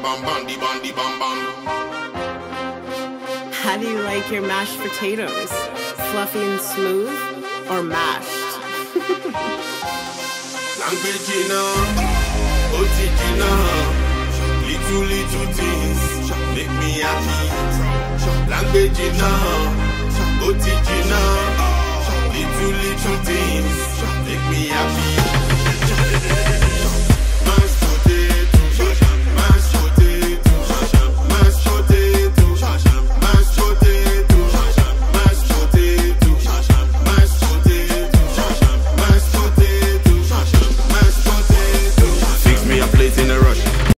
How do you like your mashed potatoes? Fluffy and smooth or mashed? Little things make me happy. Language